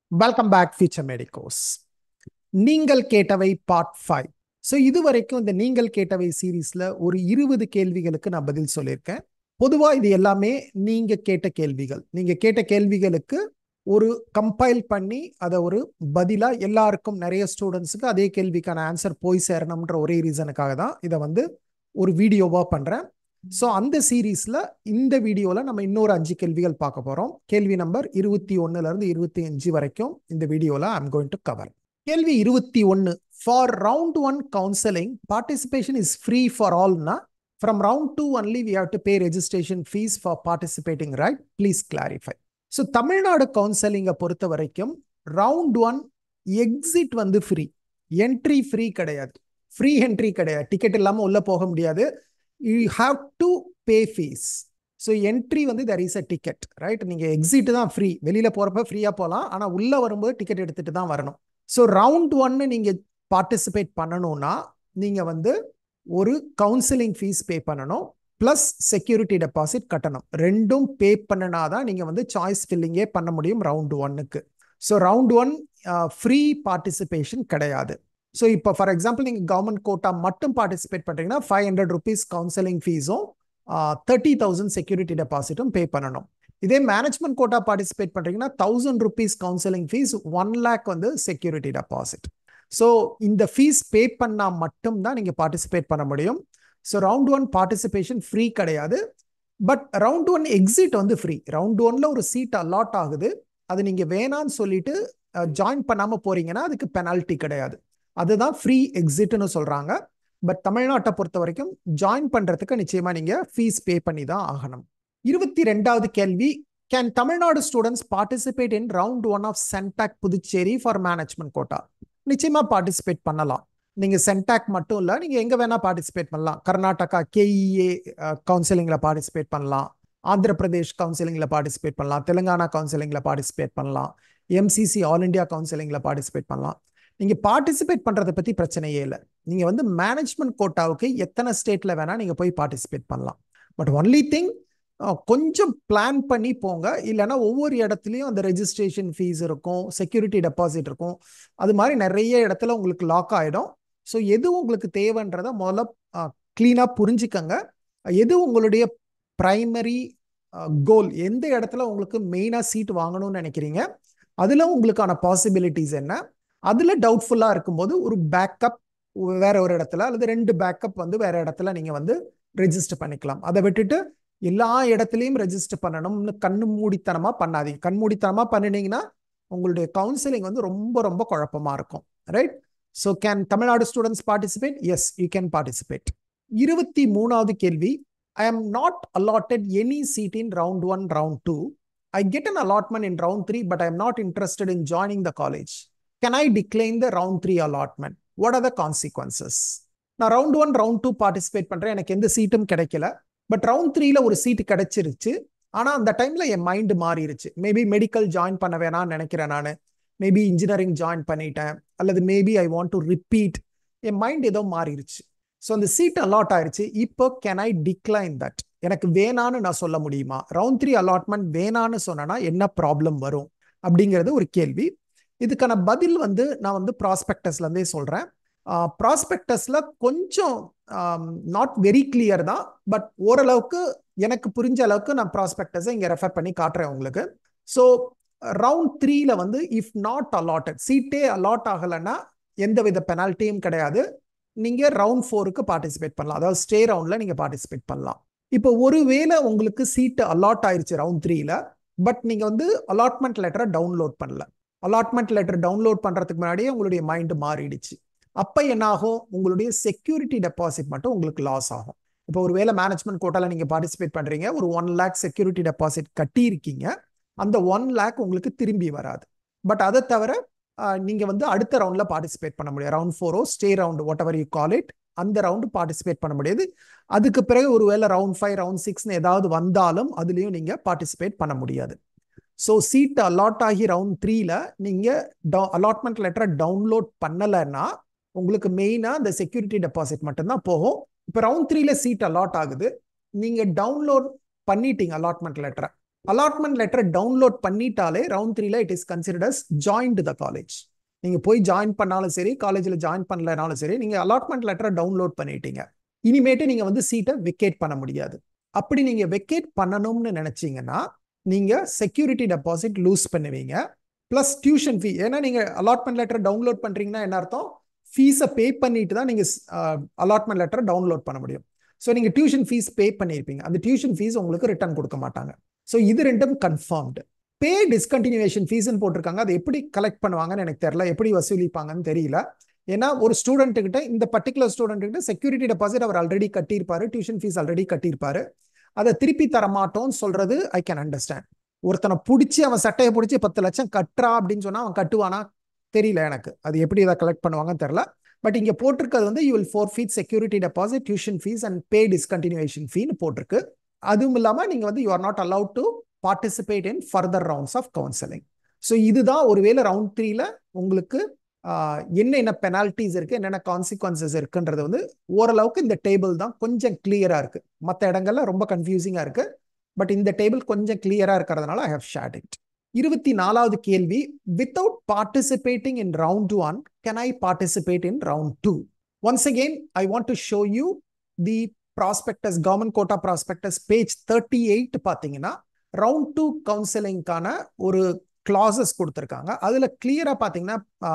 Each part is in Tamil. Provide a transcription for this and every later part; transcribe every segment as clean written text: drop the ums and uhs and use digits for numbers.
Welcome back future medicos. நீங்கள் கேட்டவை பார்ட் 5. ஸோ இதுவரைக்கும் இந்த நீங்கள் கேட்டவை சீரீஸ்ல ஒரு 20 கேள்விகளுக்கு நான் பதில் சொல்லியிருக்கேன். பொதுவாக இது எல்லாமே நீங்க கேட்ட கேள்விகளுக்கு ஒரு கம்பைல் பண்ணி அதை ஒரு பதிலா எல்லாருக்கும், நிறைய ஸ்டூடெண்ட்ஸுக்கு அதே கேள்விக்கான ஆன்சர் போய் சேரணும்ன்ற ஒரே ரீசனுக்காக தான் இதை ஒரு வீடியோவா பண்றேன். ஸோ அந்த சீரீஸ்ல இந்த வீடியோவில் நம்ம இன்னொரு 5 கேள்விகள் பார்க்க போறோம். கேள்வி நம்பர் 21 இருந்து 25 வரைக்கும் இந்த வீடியோவில் ஐம் கோயிங் டு கவர். கேள்வி 21. For round 1 counselling participation is free for all from round 2 only we have to pay registration fees for participating, right? Please clarify. So Tamil Nadu கவுன்சிலிங்கை பொறுத்த வரைக்கும் round 1 exit free, entry free கிடையாது. ஃப்ரீ என்ட்ரி கிடையாது, டிக்கெட் இல்லாமல் உள்ள போக முடியாது. You have to pay fees. So entry there is a ticket, right? நீங்க exit தான் free. வெளியில போறப்ப ஃப்ரீயா போலாம், ஆனா உள்ள வரும்போது டிக்கெட் எடுத்துட்டு தான் வரணும். So round 1 நீங்க பார்ட்டிசிபேட் பண்ணணும்னா நீங்க ஒரு கவுன்சிலிங் ஃபீஸ் பே பண்ணணும், பிளஸ் செக்யூரிட்டி டெபாசிட் கட்டணும். ரெண்டும் பே பண்ணனாதான் நீங்க சாய்ஸ் ஃபில்லிங்கே பண்ண முடியும் ரவுண்ட் 1க்கு. ஸோ ரவுண்ட் 1 ஃப்ரீ பார்ட்டிசிபேஷன் கிடையாது. ஸோ இப்போ ஃபார் எக்ஸாம்பிள் நீங்கள் கவர்மெண்ட் கோட்டா மட்டும் பார்ட்டிசிபேட் பண்ணுறீங்கன்னா 500 rupees கவுன்சிலிங் ஃபீஸும் 30,000 செக்யூரிட்டி டெபாசிட்டும் பே பண்ணணும். இதே மேனேஜ்மெண்ட் கோட்டா பார்ட்டிசிபேட் பண்ணுறீங்கன்னா 1000 rupees counselling fees, 1 lakh security deposit. So இந்த ஃபீஸ் பே பண்ணால் மட்டும்தான் நீங்கள் பார்ட்டிசிபேட் பண்ண முடியும். ஸோ ரவுண்ட் 1 பார்ட்டிசிபேஷன் ஃப்ரீ கிடையாது. But round 1 exit free. Round 1ல ஒரு சீட் அலாட் ஆகுது, அது நீங்கள் வேணான்னு சொல்லிட்டு ஜாயின் பண்ணாமல் போறீங்கன்னா அதுக்கு பெனால்ட்டி கிடையாது. அதுதான் ஃப்ரீ எக்ஸிட்னு சொல்றாங்க. பட் தமிழ்நாட்டை பொறுத்த வரைக்கும் ஜாயின் பண்றதுக்கு நிச்சயமா நீங்க ஃபீஸ் பே பண்ணி தான் ஆகணும். 22வது கேள்வி, can Tamil Nadu students participate in round 1 of Centac Puducherry for management quota? நிச்சயமா பார்ட்டிசிபேட் பண்ணலாம். நீங்க சென்டாக் மட்டும் இல்ல, நீங்க எங்க வேணா பார்ட்டிசிபேட் பண்ணலாம். கர்நாடகா KEA கவுன்சிலிங்ல பார்ட்டிசிபேட் பண்ணலாம், ஆந்திர பிரதேஷ் கவுன்சிலிங்ல பார்ட்டிசிபேட் பண்ணலாம், தெலுங்கானா கவுன்சிலிங்ல பார்ட்டிசிபேட் பண்ணலாம், MCC ஆல் இண்டியா கவுன்சிலிங்ல பார்ட்டிசிபேட் பண்ணலாம். நீங்க பார்ட்டிசிபேட் பண்றதை பத்தி பிரச்சனையே இல்லை. நீங்க மேனேஜ்மெண்ட் கோட்டாவுக்கு எத்தனை ஸ்டேட்ல வேணா நீங்க போய் பார்ட்டிசிபேட் பண்ணலாம். பட் ஒன்லி திங், கொஞ்சம் பிளான் பண்ணி போங்க. இல்லைன்னா ஒவ்வொரு இடத்துலையும் அந்த ரெஜிஸ்ட்ரேஷன் ஃபீஸ் இருக்கும், செக்யூரிட்டி டெபாசிட் இருக்கும். அது மாதிரி நிறைய இடத்துல உங்களுக்கு லாக் ஆகிடும். ஸோ எது உங்களுக்கு தேவைன்றதை முதல்ல கிளீனாக புரிஞ்சுக்கங்க. எது உங்களுடைய பிரைமரி கோல், எந்த இடத்துல உங்களுக்கு மெயினாக சீட் வாங்கணும்னு நினைக்கிறீங்க, அதில் உங்களுக்கான பாசிபிலிட்டிஸ் என்ன, அதுல டவுட்ஃபுல்லா இருக்கும்போது ஒரு பேக்கப் வேற ஒரு இடத்துல அல்லது 2 பேக்கப் வேற இடத்துல நீங்க ரெஜிஸ்டர் பண்ணிக்கலாம். அதை விட்டுட்டு எல்லா இடத்துலையும் ரெஜிஸ்டர் பண்ணணும்னு கண்ணு மூடித்தனமா பண்ணாதீங்க. கண்மூடித்தனமா பண்ணினீங்கன்னா உங்களுடைய கவுன்சிலிங் ரொம்ப ரொம்ப குழப்பமா இருக்கும், right? So can Tamil Nadu students participate? Yes, you can participate. 23வது கேள்வி, I am not allotted any seat in round 1, round 2. I get an allotment in round 3, but I am not interested in joining the college. Can I decline the round 3 allotment? What are the consequences? நான் ரவுண்ட் 1, ரவுண்ட் 2 பார்ட்டிசிபேட் பண்றேன், எனக்கு எந்த சீட்டும் கிடைக்கல. பட் ரவுண்ட் 3ல ஒரு சீட் கிடைச்சிருச்சு. ஆனா அந்த டைம்ல என் மைண்ட் மாறிடுச்சு. மேபி மெடிக்கல் ஜாயின் பண்ண வேணாம்னு நினைக்கிறேன், நான் மேபி இன்ஜினியரிங் ஜாயின் பண்ணிட்டேன், அல்லது maybe I want to repeat. என் மைண்ட் ஏதோ மாறிடுச்சு. ஸோ அந்த சீட் அலாட் ஆயிடுச்சு. இப்போ கேன் ஐ டிக்ளைன் தட்? எனக்கு வேணான்னு நான் சொல்ல முடியுமா? ரவுண்ட் 3 அலாட்மெண்ட் வேணான்னு சொன்னா என்ன ப்ராப்ளம் வரும் அப்படிங்கிறது ஒரு கேள்வி. இதுக்கான பதில் நான் ப்ராஸ்பெக்டஸ்ல இருந்தே சொல்றேன். ப்ராஸ்பெக்டஸ்ல கொஞ்சம் நாட் வெரி கிளியர் தான், பட் ஓரளவுக்கு எனக்கு புரிஞ்ச அளவுக்கு நான் ப்ராஸ்பெக்டஸை இங்க ரெஃபர் பண்ணி காட்டுறேன் உங்களுக்கு. ஸோ ரவுண்ட் 3ல இஃப் நாட் அலாட்டட், சீட்டே அலாட் ஆகலைன்னா எந்தவித பெனால்ட்டியும் கிடையாது. நீங்க ரவுண்ட் 4க்கு பார்ட்டிசிபேட் பண்ணலாம், அதாவது ஸ்டே ரவுண்ட்ல நீங்க பார்ட்டிசிபேட் பண்ணலாம். இப்போ ஒருவேளை உங்களுக்கு சீட் அலாட் ஆயிருச்சு ரவுண்ட் 3ல, பட் நீங்க அலாட்மெண்ட் லெட்டரை டவுன்லோட் பண்ணல. அலாட்மெண்ட் லெட்டர் டவுன்லோட் பண்றதுக்கு முன்னாடியே உங்களுடைய மைண்ட் மாறிடுச்சு. அப்ப என்ன ஆகும்? உங்களுடைய செக்யூரிட்டி டெபாசிட் மட்டும் உங்களுக்கு லாஸ் ஆகும். இப்போ ஒருவேளை மேனேஜ்மெண்ட் கோட்டால நீங்க பார்ட்டிசிபேட் பண்றீங்க, ஒரு 1 lakh செக்யூரிட்டி டெபாசிட் கட்டி இருக்கீங்க, அந்த 1 lakh உங்களுக்கு திரும்பி வராது. பட் அதை தவிர நீங்க அடுத்த ரவுண்ட்ல பார்ட்டிசிபேட் பண்ண முடியாது. Round 4 stay round, whatever you call it, அந்த ரவுண்டு பார்ட்டிசிபேட் பண்ண முடியாது. அதுக்கு பிறகு ஒருவேளை ரவுண்ட் 5, ரவுண்ட் 6 ஏதாவது வந்தாலும் அதுலயும் நீங்க பார்ட்டிசிபேட் பண்ண முடியாது. ஸோ சீட் அலாட் ஆகி ரவுண்ட் 3ல நீங்க அலாட்மெண்ட் லெட்டரை டவுன்லோட் பண்ணலைன்னா உங்களுக்கு மெயினா இந்த செக்யூரிட்டி டெபாசிட் மட்டும்தான் போகும். இப்போ ரவுண்ட் 3ல சீட் அலாட் ஆகுது, நீங்க டவுன்லோட் பண்ணிட்டீங்க அலாட்மெண்ட் லெட்டரை, அலாட்மெண்ட் லெட்டர் டவுன்லோட் பண்ணிட்டாலே ரவுண்ட் 3ல it is considered as joined the college. நீங்க போய் ஜாயின் பண்ணாலும் சரி, காலேஜில் ஜாயின் பண்ணலனாலும் சரி, நீங்க அலாட்மெண்ட் லெட்டரை டவுன்லோட் பண்ணிட்டீங்க. இனிமேட்டு நீங்க வந்து சீட்டை வெக்கேட் பண்ண முடியாது. அப்படி நீங்க வெக்கேட் பண்ணணும்னு நினைச்சீங்கன்னா நீங்க செக்யூரிட்டி டெபாசிட் லூஸ் பண்ணுவீங்க, பிளஸ் டியூஷன் ஃபீ. ஏன்னா நீங்க அலாட்மெண்ட் லெட்டர் டவுன்லோட் பண்றீங்கன்னா என்ன அர்த்தம்? ஃபீஸை பே பண்ணிட்டு தான் நீங்க அலாட்மெண்ட் லெட்டரை டவுன்லோட் பண்ண முடியும். ஸோ நீங்க டியூஷன் ஃபீஸ் பே பண்ணியிருப்பீங்க, அந்த டியூஷன் ஃபீஸ் உங்களுக்கு ரிட்டர்ன் கொடுக்க மாட்டாங்க. ஸோ இது ரெண்டும் கன்ஃபார்ம்டு. பே டிஸ்கண்டினியூவேஷன் ஃபீஸ்ன்னு போட்டிருக்காங்க. அதை எப்படி கலெக்ட் பண்ணுவாங்கன்னு எனக்கு தெரியல, எப்படி வசூலிப்பாங்கன்னு தெரியல. ஏன்னா ஒரு ஸ்டூடெண்ட் கிட்ட, இந்த பர்டிகுலர் ஸ்டூடெண்ட் கிட்ட செக்யூரிட்டி டெபாசிட் அவர் ஆல்ரெடி கட்டியிருப்பாரு, டியூஷன் ஃபீஸ் ஆல்ரெடி கட்டியிருப்பாரு. அதை திருப்பி தர மாட்டோம்னு சொல்றது ஐ கேன் அண்டர்ஸ்டாண்ட். ஒருத்தனை பிடிச்சி அவன் சட்டையை பிடிச்சி 10 லட்சம் கட்டுறா அப்படின்னு சொன்னா அவன் கட்டுவானா தெரியல எனக்கு. அது எப்படி இதை கலெக்ட் பண்ணுவாங்கன்னு தெரியல. பட் இங்க போட்டிருக்கிறது வந்து you will forfeit security deposit, tuition fees and pay discontinuation ஃபீன்னு போட்டிருக்கு. அதுவும் இல்லாம நீங்க வந்து you are not allowed to participate in further rounds of counselling. So இதுதான் ஒருவேளை ரவுண்ட் 3ல உங்களுக்கு என்னென்ன பெனால்டிஸ் இருக்கு, என்னென்ன கான்சிக்வன்சஸ் இருக்குன்றது வந்து ஓரளவுக்கு இந்த டேபிள் தான் கொஞ்சம் கிளியரா இருக்கு. மற்ற இடங்கள்ல ரொம்ப கன்ஃபியூசிங்கா இருக்கு. பட் இந்த டேபிள் கொஞ்சம் கிளியரா இருக்கிறதுனால ஐ ஹவ் ஷேர்ட் இட். 24வது கேள்வி, without participating in round 1 can I participate in round 2? Once again I want to show you the prospectus, government quota prospectus page 38. பார்த்தீங்கன்னா ரவுண்ட் 2 கவுன்சிலிங்கான ஒரு கிளாசஸ் கொடுத்துருக்காங்க. அதுல கிளியரா பார்த்தீங்கன்னா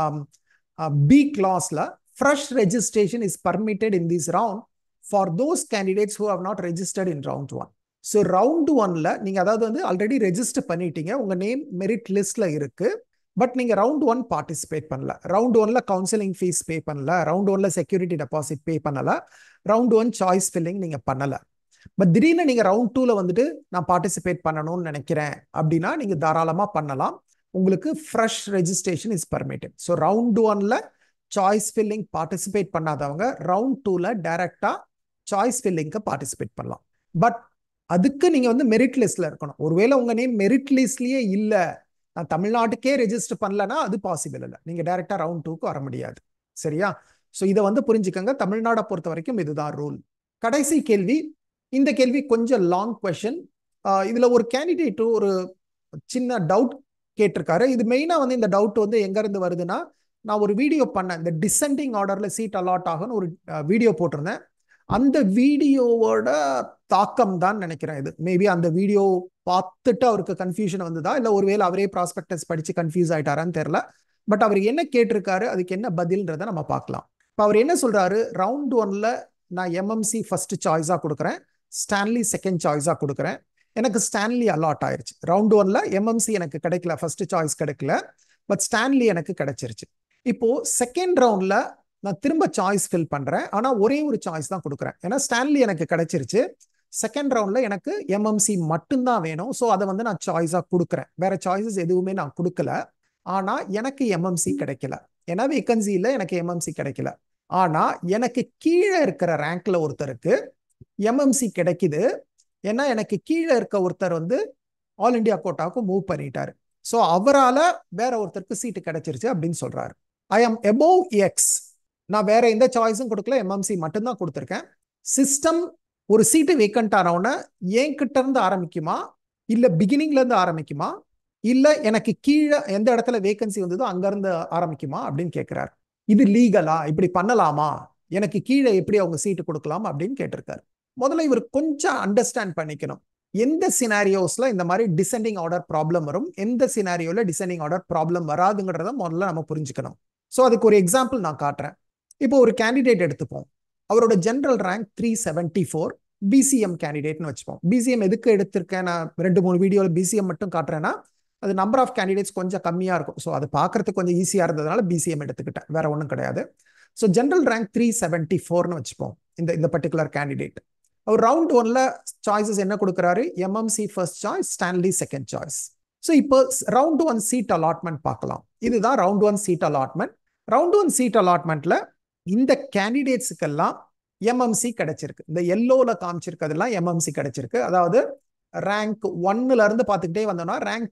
பி கிளாஸ்ல fresh registration is permitted in this round for those candidates who have not registered in round 1. So round 1ல நீங்க அதாவது வந்து ஆல்ரெடி ரெஜிஸ்டர் பண்ணிட்டீங்க, உங்க நேம் மெரிட் லிஸ்ட்ல இருக்கு, பட் நீங்க ரவுண்ட் 1 பார்ட்டிசிபேட் பண்ணல. ரவுண்ட் 1ல கவுன்சிலிங் ஃபீஸ் பே பண்ணல, ரவுண்ட் 1ல செக்யூரிட்டி டெபாசிட் பே பண்ணல, ரவுண்ட் 1 சாய்ஸ் ஃபில்லிங் நீங்க பண்ணல. பட் திடீர்னு நீங்க ரவுண்ட் 2ல வந்துட்டு நான் பார்ட்டிசிபேட் பண்ணணும்னு நினைக்கிறேன் அப்படின்னா நீங்க தாராளமா பண்ணலாம். உங்களுக்கு fresh registration is permitted. So round 1ல சாய்ஸ் ஃபில்லிங் பார்ட்டிசிபேட் பண்ணாதவங்க ரவுண்ட் 2ல டைரக்டா சாய்ஸ் ஃபில்லிங்க்கு பார்ட்டிசிபேட் பண்ணலாம். பட் அதுக்கு நீங்க வந்து மெரிட் லிஸ்ட்ல இருக்கணும். ஒருவேளை உங்க நேம் மெரிட் லிஸ்ட்லயே இல்ல, நான் தமிழ்நாட்டுக்கே ரெஜிஸ்டர் பண்ணலன்னா அது பாசிபிள் இல்லை, நீங்க டைரக்டா ரவுண்ட் 2க்கு வர முடியாது. சரியா? ஸோ இதை வந்து புரிஞ்சுக்கங்க. தமிழ்நாடை பொறுத்த வரைக்கும் இதுதான் ரூல். கடைசி கேள்வி, இந்த கேள்வி கொஞ்சம் லாங் கொஸ்டின். இதுல ஒரு கேண்டிடேட் ஒரு சின்ன டவுட் கேட்டிருக்காரு. இது மெயினா வந்து இந்த டவுட் வந்து எங்க இருந்து வருதுன்னா, நான் ஒரு வீடியோ பண்ணேன், இந்த டிசெண்டிங் ஆர்டர்ல சீட் அலாட் ஆகும்னு ஒரு வீடியோ போட்டிருந்தேன். அந்த வீடியோவோட தாக்கம் தான் நினைக்கிறேன் இது. மேபி அந்த வீடியோ பார்த்துட்டு அவருக்கு கன்ஃபியூஷன் வந்ததா, இல்ல ஒருவேளை அவரே ப்ராஸ்பெக்டஸ் படிச்சு கன்ஃபியூஸ் ஆயிட்டாரான்னு தெரியல. பட் அவர் என்ன கேட்டிருக்காரு, அதுக்கு என்ன பதில்ன்றதை நம்ம பார்க்கலாம். இப்போ அவர் என்ன சொல்றாரு, ரவுண்ட் 1ல நான் எம்எம்சி ஃபர்ஸ்ட் சாய்ஸா கொடுக்குறேன், ஸ்டான்லி செகண்ட் சாய்ஸா கொடுக்குறேன். எனக்கு ஸ்டான்லி அலாட் ஆயிருச்சு. ரவுண்ட் 1ல எம்எம்சி எனக்கு கிடைக்கல, ஃபர்ஸ்ட் சாய்ஸ் கிடைக்கல, பட் ஸ்டான்லி எனக்கு கிடைச்சிருச்சு. இப்போ செகண்ட் ரவுண்ட்ல நான் திரும்ப சாய்ஸ் ஃபில் பண்றேன், ஆனா ஒரே ஒரு சாய்ஸ் தான் கொடுக்குறேன். ஏன்னா ஸ்டான்லி எனக்கு கிடைச்சிருச்சு, செகண்ட் ரவுண்ட்ல எனக்கு எம்எம்சி மட்டும்தான் வேணும். ஸோ அதை வந்து நான் சாய்ஸா கொடுக்குறேன், வேற சாய்ஸஸ் எதுவுமே நான் கொடுக்கல. ஆனா எனக்கு எம்எம்சி கிடைக்கல, ஏன்னா வேகன்சியில எனக்கு எம்எம்சி கிடைக்கல. ஆனா எனக்கு கீழே இருக்கிற ரேங்க்ல ஒருத்தருக்கு எம்எம்சி கிடைக்குது. ஏன்னா எனக்கு கீழே இருக்க ஒருத்தர் வந்து ஆல் இண்டியா கோட்டாவுக்கு மூவ் பண்ணிட்டாரு. ஸோ அவரால் வேற ஒருத்தருக்கு சீட்டு கிடைச்சிருச்சு அப்படின்னு சொல்றாரு. ஐ ஆம் எபோவ் எக்ஸ், நான் வேற எந்த சாய்ஸும் கொடுக்கல, எம்எம்சி மட்டும்தான் கொடுத்துருக்கேன். சிஸ்டம் ஒரு சீட்டு வேக்கண்ட் ஆனவுடனே என்கிட்ட இருந்து ஆரம்பிக்குமா, இல்ல பிகினிங்ல இருந்து ஆரம்பிக்குமா, இல்ல எனக்கு கீழே எந்த இடத்துல வேகன்சி வந்ததோ அங்க இருந்து ஆரம்பிக்குமா அப்படின்னு கேட்கிறாரு. இது லீகலா, இப்படி பண்ணலாமா, எனக்கு கீழே எப்படி அவங்க சீட்டு கொடுக்கலாம் அப்படின்னு கேட்டிருக்காரு. முதல்ல இவர் கொஞ்சம் அண்டர்ஸ்டாண்ட் பண்ணிக்கணும், எந்த சினாரியோஸ்ல இந்த மாதிரி டிசெண்டிங் ஆர்டர் ப்ராப்ளம் வரும், எந்த சினாரியோல டிசெண்டிங் ஆர்டர் ப்ராப்ளம் வராதுங்கிறத முதல்ல நம்ம புரிஞ்சுக்கணும். ஸோ அதுக்கு ஒரு எக்ஸாம்பிள் நான் காட்டுறேன். இப்போ ஒரு கேண்டிடேட் எடுத்துப்போம், அவரோட ஜெனரல் ரேங்க் 374, பிசிஎம் கேண்டிடேட்னு வச்சுப்போம். பிசிஎம் எதுக்கு எடுத்திருக்கேன், நான் 2-3 வீடியோல பிசிஎம் மட்டும் காட்டுறேன்னா அது நம்பர் ஆஃப் கேண்டிடேட்ஸ் கொஞ்சம் கம்மியா இருக்கும். ஸோ அது பார்க்கறதுக்கு கொஞ்சம் ஈஸியா இருந்ததுனால பிசிஎம் எடுத்துக்கிட்டேன், வேற ஒன்றும் கிடையாது. ஸோ ஜெனரல் ரேங்க் 374ன்னு வச்சுப்போம் இந்த பர்டிகுலர் கேண்டிடேட். அவர் ரவுண்ட் 1ல சாய்ஸஸ் என்ன கொடுக்குறாரு, MMC first choice, Stanley second choice. So இப்போ ரவுண்ட் 1 சீட் அலாட்மெண்ட் பார்க்கலாம். இதுதான் round 1 seat allotment. Round 1 seat அலாட்மெண்ட்ல இந்த கேண்டிடேட்ஸுக்கெல்லாம் எம்எம்சி கிடைச்சிருக்கு. இந்த எல்லோல காமிச்சிருக்கிறதுலாம் எம்எம்சி கிடைச்சிருக்கு. அதாவது ரேங்க் 1ல இருந்து பார்த்துக்கிட்டே வந்தோம்னா ரேங்க்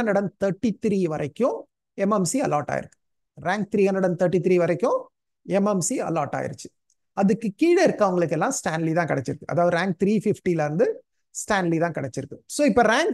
333 வரைக்கும் எம்எம்சி அலாட் ஆயிருக்கு. ரேங்க் 333 வரைக்கும் எம்எம்சி அலாட் ஆயிருச்சு. அதுக்கு கீழே இருக்கவங்களுக்கு எல்லாம் ஸ்டான்லி தான் கிடைச்சிருக்கு. அதாவது ரேங்க் 350ல இருந்து ஸ்டான்லி தான் கிடைச்சிருக்கு. ஸோ இப்போ ரேங்க்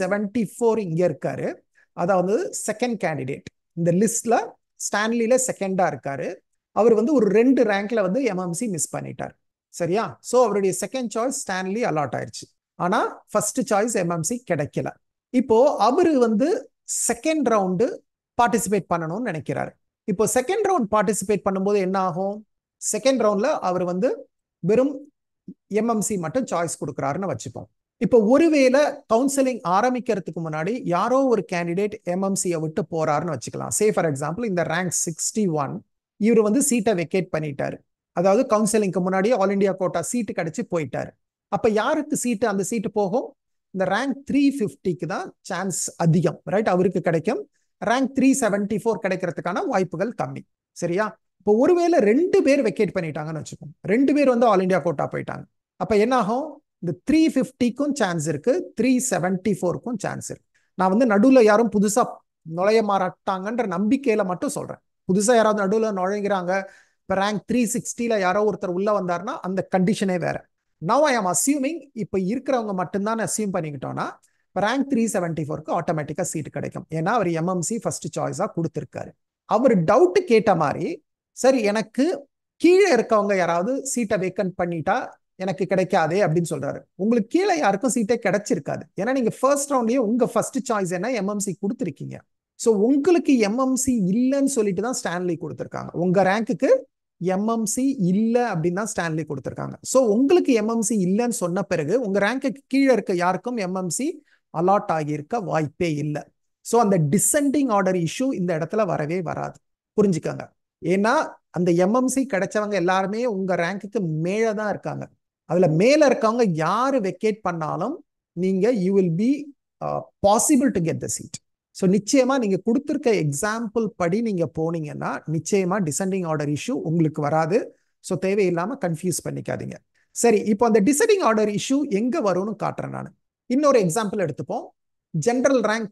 374 இங்க இருக்காரு. அதாவது செகண்ட் கேண்டிடேட் இந்த லிஸ்ட்ல ஸ்டான்லியில செகண்டா இருக்காரு. அவர் வந்து ஒரு 2 ரேங்க்ல வந்து எம்எம்சி மிஸ் பண்ணிட்டார். சரியா? ஸோ அவருடைய செகண்ட் சாய்ஸ் ஸ்டான்லி அலாட் ஆயிடுச்சு. ஆனா ஃபர்ஸ்ட் சாய்ஸ் எம்எம்சி கிடைக்கல. இப்போ அவரு வந்து செகண்ட் ரவுண்டு பார்ட்டிசிபேட் பண்ணணும்னு நினைக்கிறாரு. இப்போ செகண்ட் ரவுண்ட் பார்ட்டிசிபேட் பண்ணும்போது என்ன ஆகும்? செகண்ட் ரவுண்ட்ல அவர் வந்து வெறும் எம்எம்சி மட்டும் சாய்ஸ் கொடுக்குறாருன்னு வச்சுப்போம். இப்போ ஒருவேளை கவுன்சிலிங் ஆரம்பிக்கிறதுக்கு முன்னாடி யாரோ ஒரு கேண்டிடேட் எம்எம்சியை விட்டு போறாருன்னு வச்சுக்கலாம். சே ஃபார் எக்ஸாம்பிள் இந்த ரேங்க் 61 இவர் வந்து சீட்டை வெக்கேட் பண்ணிட்டாரு. அதாவது கவுன்சிலிங்க்கு முன்னாடி ஆல் இண்டியா கோட்டா சீட்டு கிடைச்சு போயிட்டாரு. அப்ப யாருக்கு சீட்டு அந்த சீட்டு போகும்? இந்த ரேங்க் 350க்கு தான் சான்ஸ் அதிகம், ரைட்? அவருக்கு கிடைக்கும். ரேங்க் 374 கிடைக்கிறதுக்கான வாய்ப்புகள் கம்மி. சரியா? இப்போ ஒருவேளை 2 பேர் வெக்கேட் பண்ணிட்டாங்கன்னு வச்சுக்கோங்க. 2 பேர் வந்து ஆல் இண்டியா கோட்டா போயிட்டாங்க. அப்ப என்ன ஆகும்? இந்த 350க்கும் சான்ஸ் இருக்கு, 374க்கும் சான்ஸ் இருக்கு. நான் வந்து நடுவில் யாரும் புதுசா நுழைய மாட்டாங்கன்ற நம்பிக்கையில மட்டும் சொல்றேன். புதுசா யாராவது நடுவில் நுழைகிறாங்க, இப்போ ரேங்க் 360ல யாரோ ஒருத்தர் உள்ள வந்தாருன்னா அந்த கண்டிஷனே வேற. நவ் ஐ ஆம் அசியூமிங் இப்போ இருக்கிறவங்க மட்டும்தான் அசியூம் பண்ணிக்கிட்டோம்னா இப்போ ரேங்க் 374க்கு ஆட்டோமேட்டிக்கா சீட் கிடைக்கும். ஏன்னா அவர் எம்எம்சி ஃபர்ஸ்ட் சாய்ஸா கொடுத்துருக்காரு. அவர் டவுட் கேட்ட மாதிரி சரி எனக்கு கீழே இருக்கவங்க யாராவது சீட்டை வேக்கன்ட் பண்ணிட்டா எனக்கு கிடைக்காதே அப்படின்னு சொல்றாரு. உங்களுக்கு கீழே யாருக்கும் சீட்டே கிடைச்சிருக்காது. ஏன்னா நீங்க ஃபர்ஸ்ட் ரவுண்ட்லயே உங்க ஃபர்ஸ்ட் சாய்ஸ் என்ன எம்எம்சி கொடுத்துருக்கீங்க. ஸோ உங்களுக்கு எம்எம்சி இல்லைன்னு சொல்லிட்டு தான் ஸ்டான்லி கொடுத்துருக்காங்க. உங்க ரேங்க்குக்கு எம்எம்சி இல்லை அப்படின்னு தான் ஸ்டான்லி கொடுத்துருக்காங்க. ஸோ உங்களுக்கு எம்எம்சி இல்லைன்னு சொன்ன பிறகு உங்க ரேங்க்குக்கு கீழே இருக்க யாருக்கும் எம்எம்சி அலாட் ஆகியிருக்க வாய்ப்பே இல்லை. ஸோ அந்த டிசெண்டிங் ஆர்டர் இஷ்யூ இந்த இடத்துல வரவே வராது. புரிஞ்சுக்கோங்க. ஏன்னா அந்த எம்எம்சி கிடைச்சவங்க எல்லாருமே உங்க ரேங்க்குக்கு மேலே தான் இருக்காங்க. அதுல மேல இருக்கவங்க யாரு வெக்கேட் பண்ணாலும் நீங்க you will be possible to get the seat. So நிச்சயமா நீங்க கொடுத்துருக்க எக்ஸாம்பிள் படி நீங்க போனீங்கன்னா நிச்சயமா டிசெண்டிங் ஆர்டர் இஷ்யூ உங்களுக்கு வராது. ஸோ தேவையில்லாம கன்ஃபியூஸ் பண்ணிக்காதீங்க. சரி, இப்போ அந்த டிசெண்டிங் ஆர்டர் இஷ்யூ எங்க வரும்னு காட்டுறேன் நான். இன்னொரு எக்ஸாம்பிள் எடுத்துப்போம். ஜெனரல் ரேங்க்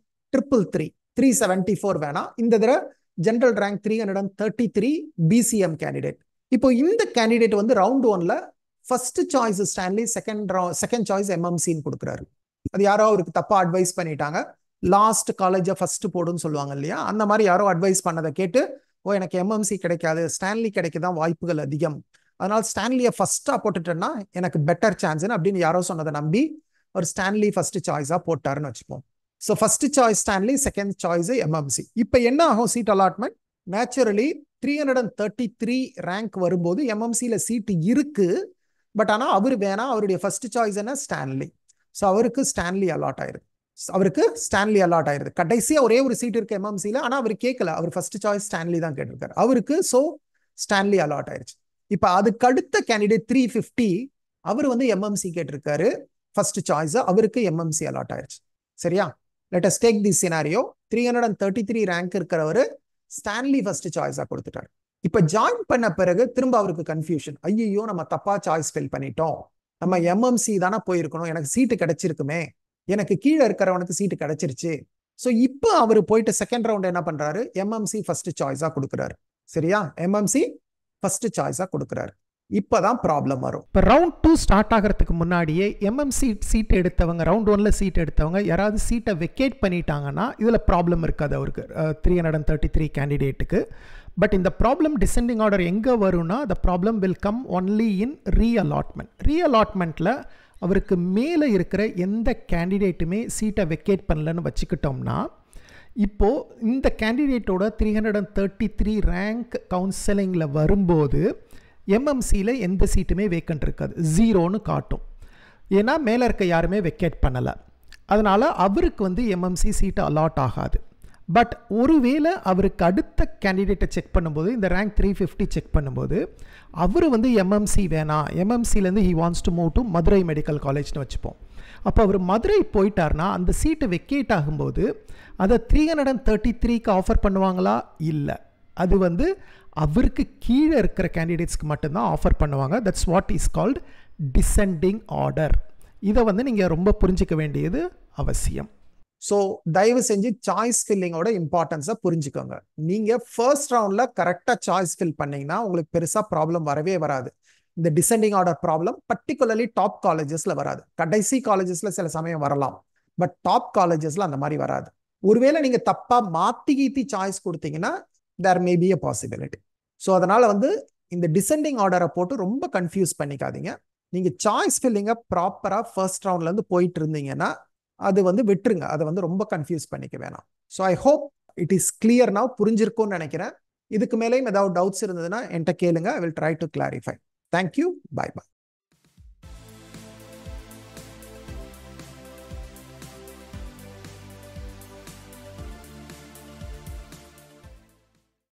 374 வேணாம், இந்த தடவை ஜெனரல் ரேங்க் 333 பிசிஎம் கேண்டிடேட். இப்போ இந்த கேண்டிடேட் வந்து ரவுண்ட் 1ல first choice Stanley, second choice எம்எம்சின்னு கொடுக்குறாரு. அது யாரோ அவருக்கு தப்பா அட்வைஸ் பண்ணிட்டாங்க. லாஸ்ட் காலேஜை ஃபர்ஸ்ட் போடுன்னு சொல்லுவாங்க இல்லையா, அந்த மாதிரி யாரோ அட்வைஸ் பண்ணதை கேட்டு ஓ எனக்கு எம்எம்சி கிடைக்காது, ஸ்டான்லி கிடைக்கதான் வாய்ப்புகள் அதிகம், அதனால ஸ்டான்லியை ஃபர்ஸ்டா போட்டுட்டேன்னா எனக்கு பெட்டர் சான்ஸ்னு அப்படின்னு யாரோ சொன்னதை நம்பி ஒரு ஸ்டான்லி ஃபர்ஸ்ட் சாய்ஸா போட்டாருன்னு வச்சுப்போம். So first choice Stanley, second choice MMC. இப்போ என்ன ஆகும் சீட் அலாட்மெண்ட்? நேச்சுரலி 333 ரேங்க் வரும்போது எம்எம்சியில சீட்டு இருக்கு. பட் ஆனால் அவர் வேணாம், அவருடைய ஃபர்ஸ்ட் சாய்ஸ் என்ன ஸ்டான்லி. ஸோ அவருக்கு ஸ்டான்லி அலாட் ஆயிருது. கடைசியா ஒரே ஒரு சீட் இருக்கு எம்எம்சியில, ஆனா அவர் கேட்கல, அவர் ஃபர்ஸ்ட் சாய்ஸ் ஸ்டான்லி தான் கேட்டிருக்காரு அவருக்கு. ஸோ ஸ்டான்லி அலாட் ஆயிருச்சு. இப்போ அதுக்கு அடுத்த கேண்டிடேட் 350 அவர் வந்து எம்எம்சி கேட்டிருக்காரு ஃபர்ஸ்ட் சாய்ஸ், அவருக்கு எம்எம்சி அலாட் ஆயிருச்சு. சரியா? Let us take the scenario. 333 rank இருக்கிறவர் ஸ்டான்லி ஃபர்ஸ்ட் சாய்ஸா கொடுத்துட்டாரு. இப்ப ஜாயின் பண்ண பிறகு திரும்ப அவருக்கு கன்ஃபியூஷன். ஐயோ நம்ம தப்பா சாய்ஸ் ஃபில் பண்ணிட்டோம், நம்ம எம்எம்சி தானே போயிருக்கணும், எனக்கு சீட்டு கிடைச்சிருக்குமே, எனக்கு கீழே இருக்கிறவனுக்கு சீட்டு கிடைச்சிருச்சு. ஸோ இப்போ அவர் போயிட்டு செகண்ட் ரவுண்ட் என்ன பண்றாரு? எம்எம்சி ஃபர்ஸ்ட் சாய்ஸா கொடுக்குறாரு. சரியா? எம்எம்சி ஃபர்ஸ்ட் சாய்ஸா கொடுக்குறாரு. இப்பதான் ப்ராப்ளம் வரும். இப்போ ரவுண்ட் 2 ஸ்டார்ட் ஆகிறதுக்கு முன்னாடியே எம்எம்சி சீட் எடுத்தவங்க, ரவுண்ட் 1ல சீட் எடுத்தவங்க யாராவது சீட்டை வெக்கேட் பண்ணிட்டாங்கன்னா இதில் ப்ராப்ளம் இருக்காது அவருக்கு, 333 கேண்டிடேட்டுக்கு. பட் இந்த ப்ராப்ளம் டிசெண்டிங் ஆர்டர் எங்கே வரும்னா the problem will come only in reallotment. ரீஅலாட்மெண்ட்டில் அவருக்கு மேலே இருக்கிற எந்த கேண்டிடேட்டுமே சீட்டை வெக்கேட் பண்ணலன்னு வச்சுக்கிட்டோம்னா, இப்போது இந்த கேண்டிடேட்டோட 333 ரேங்க் கவுன்சிலிங்கில் வரும்போது எம்எம்சியில் எந்த சீட்டுமே வேக்கண்ட் இருக்காது, 0ன்னு காட்டும். ஏன்னா மேலே இருக்க யாருமே வெக்கேட் பண்ணலை, அதனால் அவருக்கு வந்து எம்எம்சி சீட்டு அலாட் ஆகாது. பட் ஒருவேளை அவருக்கு அடுத்த கேண்டிடேட்டை செக் பண்ணும்போது, இந்த ரேங்க் 350 செக் பண்ணும்போது அவர் வந்து எம்எம்சி வேணாம், எம்எம்சிலேருந்து he wants to move to Madurai medical காலேஜ்னு வச்சுப்போம். அப்போ அவர் மதுரை போயிட்டார்னா அந்த சீட்டு வெக்கேட் ஆகும்போது அதை 333க்கு ஆஃபர் பண்ணுவாங்களா? இல்லை, அது வந்து அவருக்கு கீழே இருக்கிற கேண்டிடேட்ஸ்க்கு மட்டும்தான் ஆஃபர் பண்ணுவாங்க. That's what is called descending order. இதை வந்து நீங்கள் ரொம்ப புரிஞ்சிக்க வேண்டியது அவசியம். ஸோ தயவு செஞ்சு சாய்ஸ் ஃபில்லிங்கோட இம்பார்ட்டன்ஸை புரிஞ்சுக்கோங்க. நீங்கள் ஃபர்ஸ்ட் ரவுண்டில் கரெக்டாக சாய்ஸ் ஃபில் பண்ணீங்கன்னா உங்களுக்கு பெருசாக ப்ராப்ளம் வரவே வராது. இந்த descending order problem particularly top காலேஜஸ்ல வராது. கடைசி காலேஜஸ்ல சில சமயம் வரலாம், பட் டாப் காலேஜஸ்ல அந்த மாதிரி வராது. ஒருவேளை நீங்க தப்பா மாத்தி கீத்தி சாய்ஸ் கொடுத்தீங்கன்னா there may be a possibility. So அதனால இந்த டிசெண்டிங் ஆர்டரை போட்டு ரொம்ப கன்ஃபியூஸ் பண்ணிக்காதீங்க. நீங்க சாய்ஸ் ஃபில்லிங்கை ப்ராப்பரா ஃபர்ஸ்ட் ரவுண்ட்ல இருந்து போயிட்டு இருந்தீங்கன்னா அது விட்டுருங்க. அதை ரொம்ப கன்ஃபியூஸ் பண்ணிக்க வேணாம். So I hope it is clear now. புரிஞ்சிருக்கும்னு நினைக்கிறேன். இதுக்கு மேலேயும் ஏதாவது டவுட்ஸ் இருந்ததுன்னா என்கிட்ட கேளுங்க. I will try to clarify. Thank you. Bye by.